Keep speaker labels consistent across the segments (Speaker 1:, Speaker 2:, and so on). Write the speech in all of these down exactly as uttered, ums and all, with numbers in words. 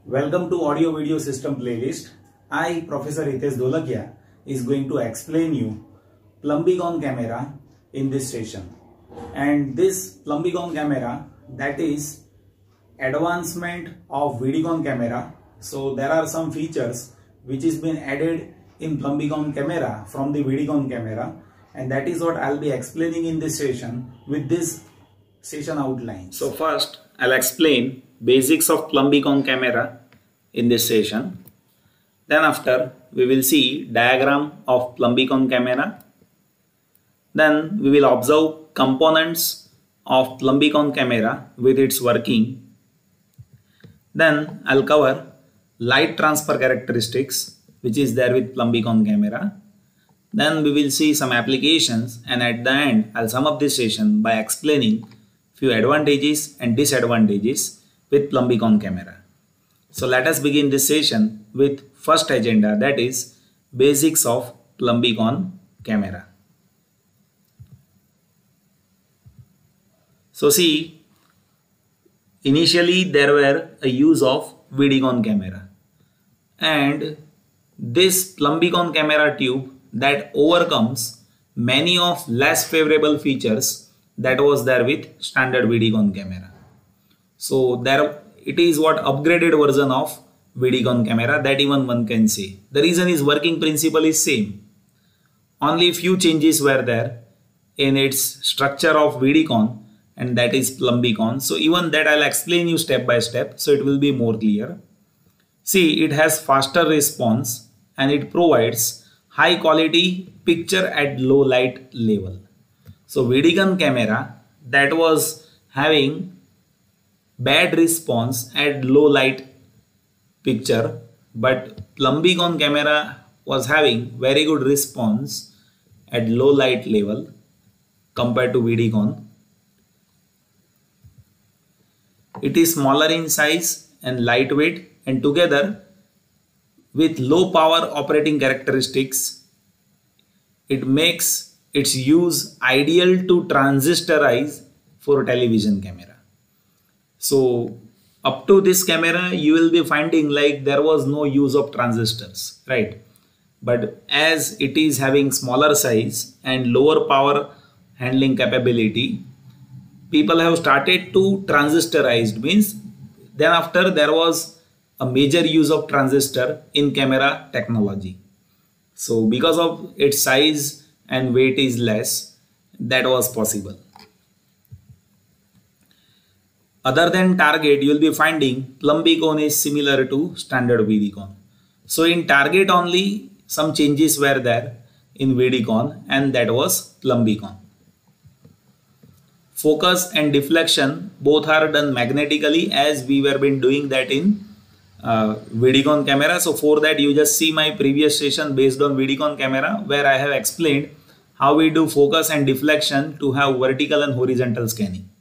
Speaker 1: Welcome to Audio Video System playlist. I, Professor Hitesh Dholakia, is going to explain you Plumbicon camera in this session. And this Plumbicon camera, that is advancement of Vidicon camera. So there are some features which is been added in Plumbicon camera from the Vidicon camera, and that is what I'll be explaining in this session with this session outline. So first I'll explain basics of Plumbicon camera in this session. Then after we will see diagram of Plumbicon camera. Then we will observe components of Plumbicon camera with its working. Then I'll cover light transfer characteristics which is there with Plumbicon camera. Then we will see some applications, and at the end I'll sum up this session by explaining few advantages and disadvantages with Plumbicon camera. So let us begin this session with first agenda, that is basics of Plumbicon camera. So see, initially there were a use of Vidicon camera, and this Plumbicon camera tube that overcomes many of less favorable features that was there with standard Vidicon camera. So there it is what upgraded version of Vidicon camera that even one can say. The reason is working principle is same. Only few changes were there in its structure of Vidicon, and that is Plumbicon. So even that I'll explain you step by step, so it will be more clear. See, it has faster response and it provides high quality picture at low light level. So Vidicon camera that was having bad response at low light picture, but Plumbicon camera was having very good response at low light level compared to Vidicon. It is smaller in size and lightweight, and together with low power operating characteristics, it makes its use ideal to transistorize for television camera. So up to this camera you will be finding like there was no use of transistors, right? But as it is having smaller size and lower power handling capability, people have started to transistorized, means then after there was a major use of transistor in camera technology. So because of its size and weight is less, that was possible. Other than target, you will be finding Plumbicon is similar to standard Vidicon. So in target only some changes were there in Vidicon, and that was Plumbicon. Focus and deflection both are done magnetically, as we were been doing that in uh, Vidicon camera. So for that you just see my previous session based on Vidicon camera, where I have explained how we do focus and deflection to have vertical and horizontal scanning.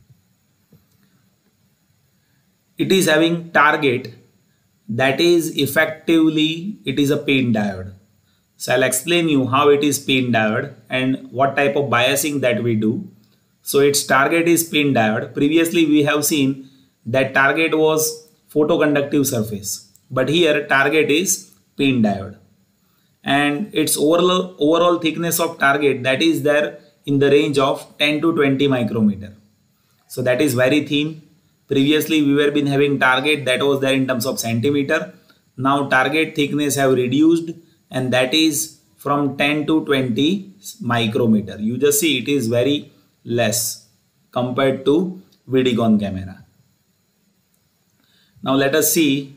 Speaker 1: It is having target, that is effectively it is a PIN diode. So I'll explain you how it is PIN diode and what type of biasing that we do. So its target is PIN diode. Previously we have seen that target was photoconductive surface, but here target is PIN diode, and its overall overall thickness of target that is there in the range of ten to twenty micrometer. So that is very thin. Previously we were been having target that was there in terms of centimeter. Now target thickness have reduced, and that is from ten to twenty micrometer. You just see it is very less compared to Vidicon camera. Now let us see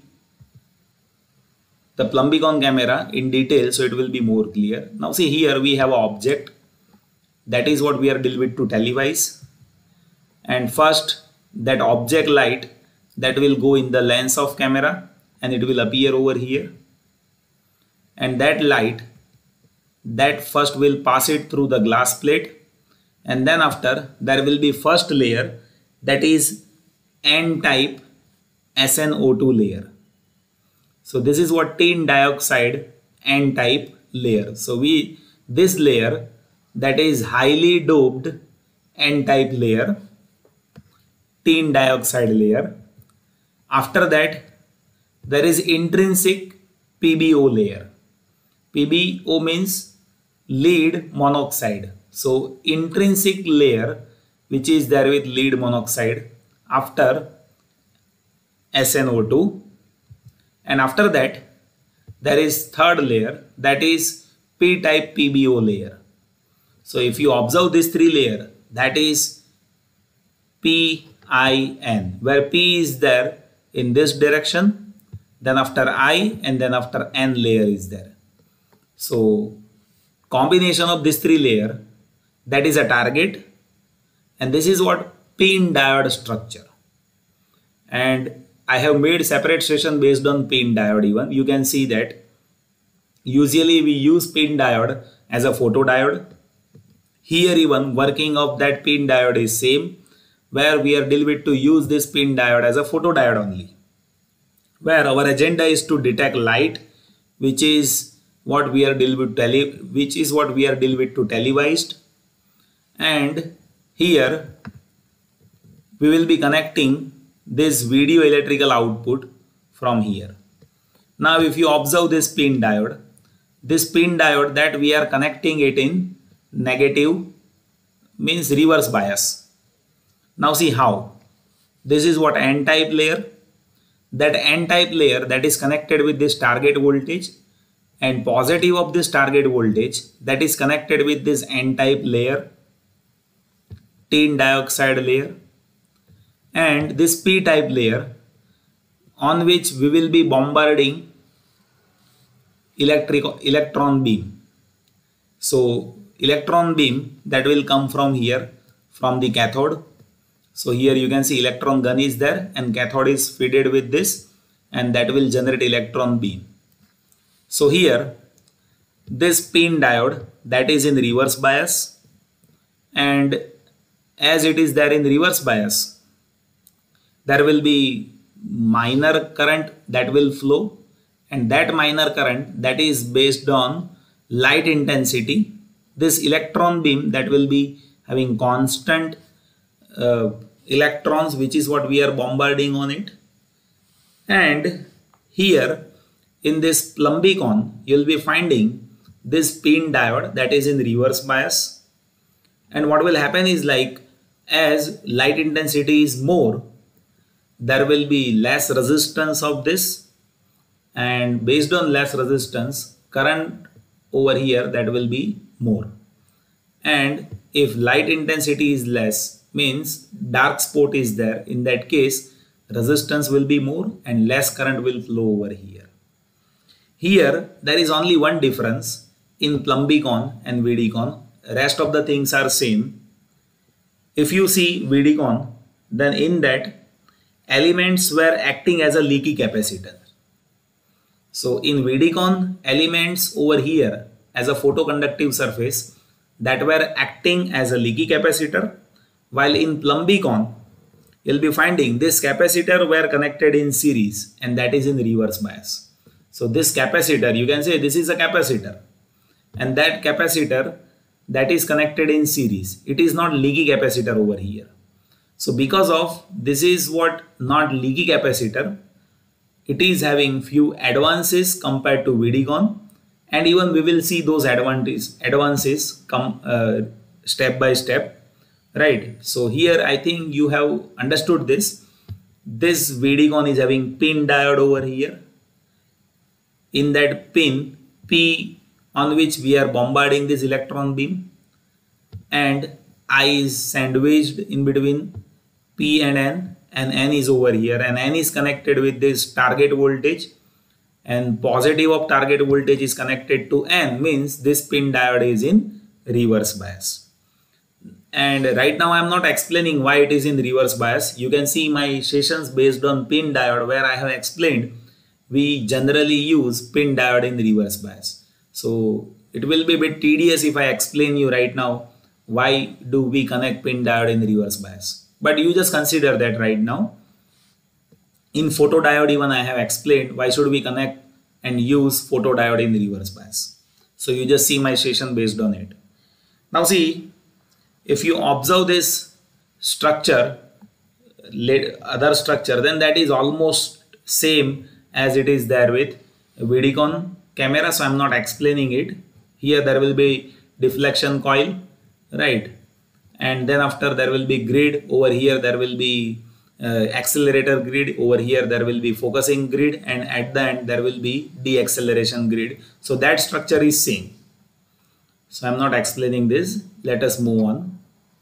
Speaker 1: the Plumbicon camera in detail, so it will be more clear. Now see, here we have an object, that is what we are dealing with to televise, and first that object light that will go in the lens of camera and it will appear over here, and that light that first will pass it through the glass plate, and then after there will be first layer, that is N-type S N O two layer. So this is what tin dioxide N-type layer. So we this layer, that is highly doped N-type layer, tin dioxide layer. After that there is intrinsic P B O layer. P B O means lead monoxide. So intrinsic layer which is there with lead monoxide after S N O two, and after that there is third layer, that is P-type P B O layer. So if you observe this three layer, that is P I N, where P is there in this direction, then after I and then after N layer is there. So combination of this three layer, that is a target, and this is what PIN diode structure. And I have made separate session based on PIN diode even. You can see that usually we use PIN diode as a photodiode. Here even working of that PIN diode is same, where we are deal with to use this PIN diode as a photodiode only, where our agenda is to detect light, which is what we are deal with tele which is what we are deal with to televised. And here we will be connecting this video electrical output from here. Now if you observe this PIN diode, this PIN diode that we are connecting it in negative, means reverse bias. Now see how. This is what N-type layer. That N-type layer that is connected with this target voltage, and positive of this target voltage that is connected with this N-type layer, tin dioxide layer, and this P-type layer on which we will be bombarding electric electron beam. So electron beam that will come from here, from the cathode. So here you can see electron gun is there and cathode is fitted with this, and that will generate electron beam. So here this PIN diode that is in reverse bias, and as it is there in reverse bias, there will be minor current that will flow, and that minor current that is based on light intensity. This electron beam that will be having constant uh, electrons, which is what we are bombarding on it. And here in this Plumbicon you will be finding this PIN diode that is in reverse bias, and what will happen is, like, as light intensity is more, there will be less resistance of this, and based on less resistance, current over here that will be more. And if light intensity is less, means dark spot is there, in that case resistance will be more and less current will flow over here. Here there is only one difference in Plumbicon and V D Con. Rest of the things are same. If you see V D Con, then in that elements were acting as a leaky capacitor. So in V D Con, elements over here as a photoconductive surface that were acting as a leaky capacitor, while in Plumbicon you'll be finding this capacitor were connected in series, and that is in reverse bias. So this capacitor, you can say this is a capacitor, and that capacitor that is connected in series, it is not leaky capacitor over here. So because of this is what not leaky capacitor, it is having few advances compared to V D Con, and even we will see those advantages advances come uh, step by step, right? So here I think you have understood this. This V D Con is having PIN diode over here. In that pin P on which we are bombarding this electron beam, and I is sandwiched in between P and N, and N is over here, and N is connected with this target voltage, and positive of target voltage is connected to N, means this PIN diode is in reverse bias. And right now I am not explaining why it is in reverse bias. You can see my sessions based on PIN diode where I have explained we generally use PIN diode in reverse bias. So it will be a bit tedious if I explain you right now why do we connect PIN diode in reverse bias. But you just consider that right now. In photodiode even I have explained why should we connect and use photodiode in reverse bias. So you just see my session based on it. Now see, if you observe this structure, other structure, then that is almost same as it is there with Vidicon camera, so I'm not explaining it. Here there will be deflection coil, right? And then after there will be grid. Over here there will be uh, accelerator grid. Over here there will be focusing grid, and at the end there will be deceleration grid. So that structure is same. So I'm not explaining this. Let us move on.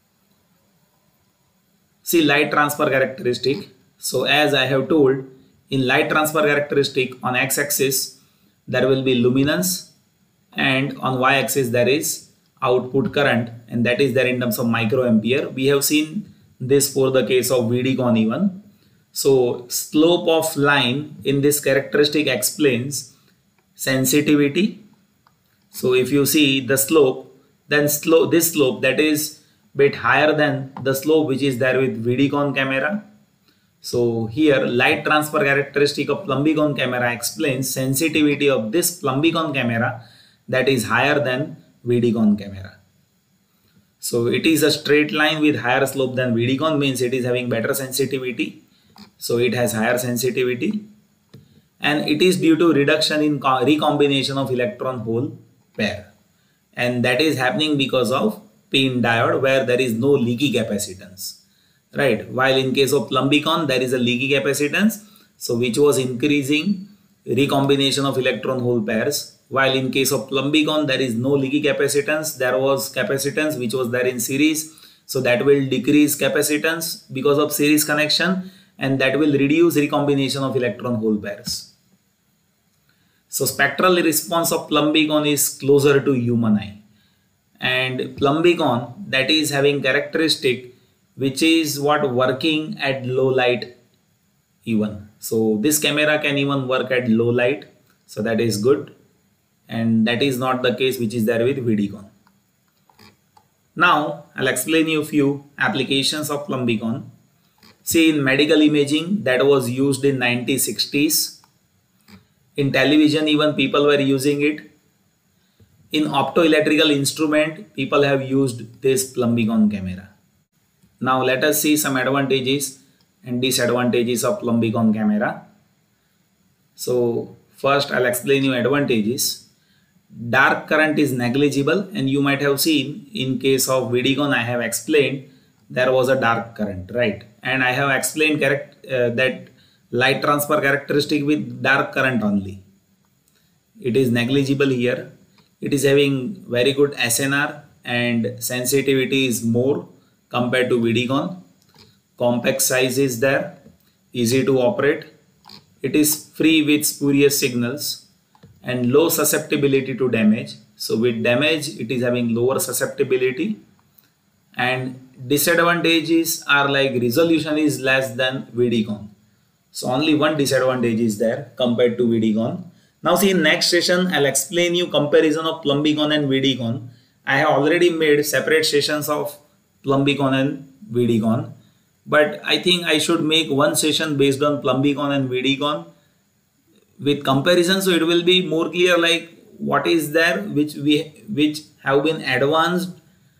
Speaker 1: See light transfer characteristic. So as I have told, in light transfer characteristic, on x-axis there will be luminance, and on y-axis there is output current, and that is there in terms of microampere. We have seen this for the case of Vidicon even. So slope of line in this characteristic explains sensitivity. So if you see the slope, then slope, this slope that is bit higher than the slope which is there with Vidicon camera. So here light transfer characteristic of Plumbicon camera explains sensitivity of this Plumbicon camera that is higher than Vidicon camera. So it is a straight line with higher slope than Vidicon, means it is having better sensitivity. So it has higher sensitivity, and it is due to reduction in recombination of electron hole pair, and that is happening because of PIN diode where there is no leaky capacitance, right? While in case of Plumbicon there is a leaky capacitance, so which was increasing recombination of electron hole pairs. While in case of Plumbicon there is no leaky capacitance, there was capacitance which was there in series, so that will decrease capacitance because of series connection, and that will reduce recombination of electron hole pairs. So spectral response of Plumbicon is closer to human eye, and Plumbicon that is having characteristic which is what working at low light even. So this camera can even work at low light, so that is good, and that is not the case which is there with Vidicon. Now I'll explain you a few applications of Plumbicon. See, in medical imaging that was used in nineteen sixties. In television even people were using it. In optoelectrical instrument people have used this Plumbicon camera. Now let us see some advantages and disadvantages of Plumbicon camera. So first I'll explain you advantages. Dark current is negligible, and you might have seen in case of Vidicon I have explained there was a dark current, right? And I have explained correct uh, that light transfer characteristic with dark current only. It is negligible here. It is having very good S N R, and sensitivity is more compared to Vidicon. Compact size is there, easy to operate. It is free with spurious signals, and low susceptibility to damage. So with damage it is having lower susceptibility, and disadvantages are like resolution is less than Vidicon. So only one disadvantage is there compared to Vidicon. Now see, in next session I'll explain you comparison of Plumbicon and Vidicon. I have already made separate sessions of Plumbicon and Vidicon, but I think I should make one session based on Plumbicon and Vidicon with comparison, so it will be more clear like what is there which we which have been advanced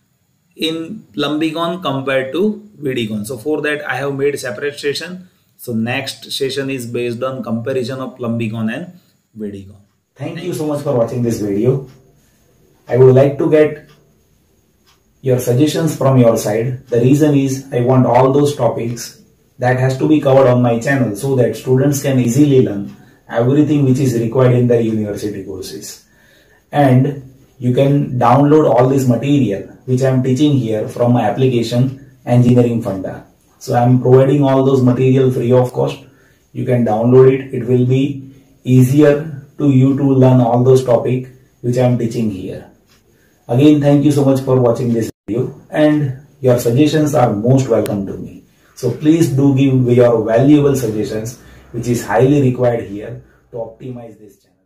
Speaker 1: in Plumbicon compared to Vidicon. So for that I have made separate session. So next session is based on comparison of Plumbicon and Vidicon. Thank you so much for watching this video. I would like to get your suggestions from your side. The reason is I want all those topics that has to be covered on my channel so that students can easily learn everything which is required in the university courses. And you can download all this material which I am teaching here from my application Engineering Funda. So I am providing all those material free of cost. You can download it. It will be easier to you to learn all those topics which I am teaching here. Again, thank you so much for watching this video, and your suggestions are most welcome to me. So please do give your valuable suggestions which is highly required here to optimize this channel.